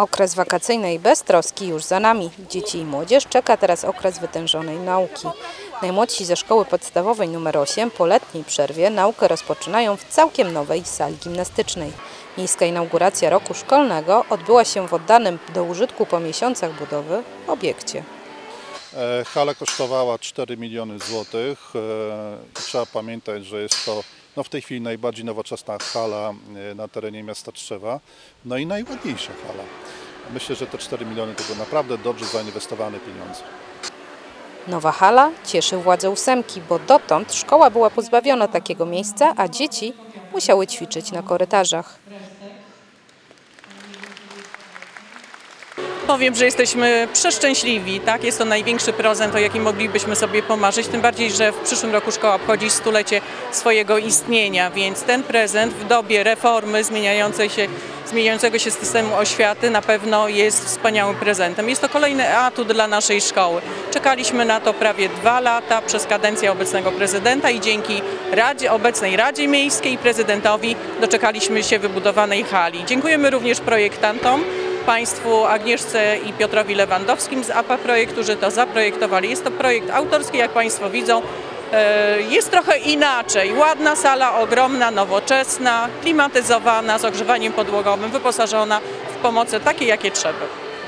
Okres wakacyjnej beztroski już za nami. Dzieci i młodzież czeka teraz okres wytężonej nauki. Najmłodsi ze szkoły podstawowej nr 8 po letniej przerwie naukę rozpoczynają w całkiem nowej sali gimnastycznej. Miejska inauguracja roku szkolnego odbyła się w oddanym do użytku po miesiącach budowy obiekcie. Hala kosztowała 4 miliony złotych. Trzeba pamiętać, że jest to w tej chwili najbardziej nowoczesna hala na terenie miasta Tczewa, no i najładniejsza hala. Myślę, że te 4 miliony to były naprawdę dobrze zainwestowane pieniądze. Nowa hala cieszy władze ósemki, bo dotąd szkoła była pozbawiona takiego miejsca, a dzieci musiały ćwiczyć na korytarzach. Powiem, że jesteśmy przeszczęśliwi, tak? Jest to największy prezent, o jakim moglibyśmy sobie pomarzyć, tym bardziej, że w przyszłym roku szkoła obchodzi 100-lecie swojego istnienia, więc ten prezent w dobie reformy zmieniającego się systemu oświaty na pewno jest wspaniałym prezentem. Jest to kolejny atut dla naszej szkoły. Czekaliśmy na to prawie 2 lata przez kadencję obecnego prezydenta i dzięki obecnej Radzie Miejskiej i prezydentowi doczekaliśmy się wybudowanej hali. Dziękujemy również projektantom, Państwu Agnieszce i Piotrowi Lewandowskim z APA Projektu, że to zaprojektowali. Jest to projekt autorski, jak Państwo widzą. Jest trochę inaczej. Ładna sala, ogromna, nowoczesna, klimatyzowana, z ogrzewaniem podłogowym, wyposażona w pomoce takie, jakie trzeba.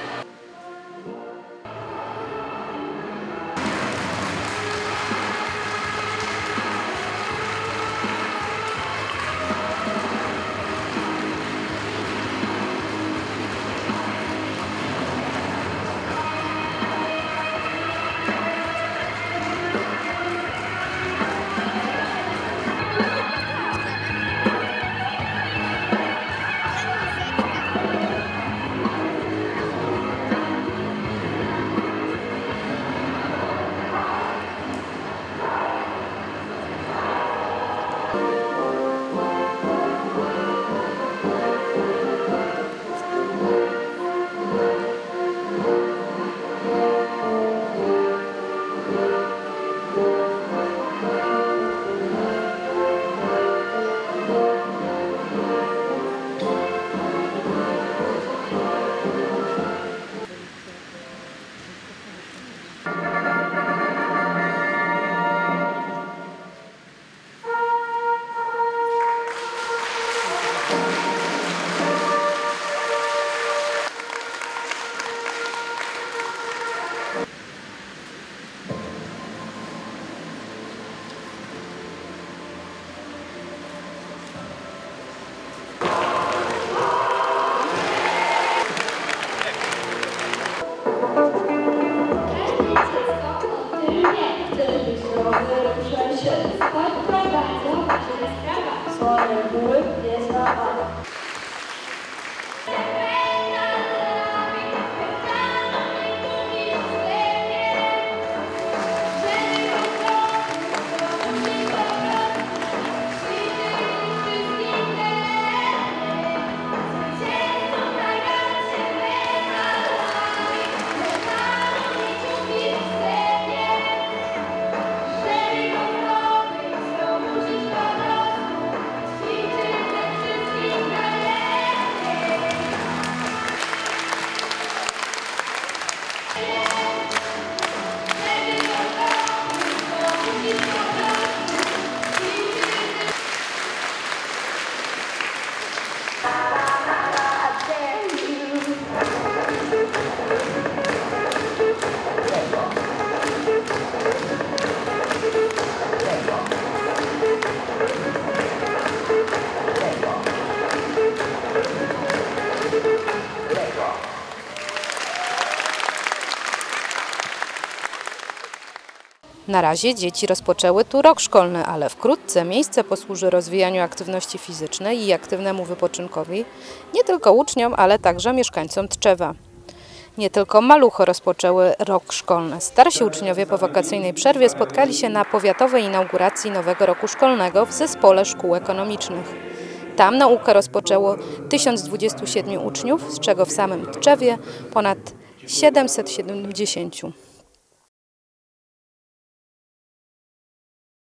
Na razie dzieci rozpoczęły tu rok szkolny, ale wkrótce miejsce posłuży rozwijaniu aktywności fizycznej i aktywnemu wypoczynkowi nie tylko uczniom, ale także mieszkańcom Tczewa. Nie tylko maluchy rozpoczęły rok szkolny. Starsi uczniowie po wakacyjnej przerwie spotkali się na powiatowej inauguracji nowego roku szkolnego w Zespole Szkół Ekonomicznych. Tam naukę rozpoczęło 1027 uczniów, z czego w samym Tczewie ponad 770.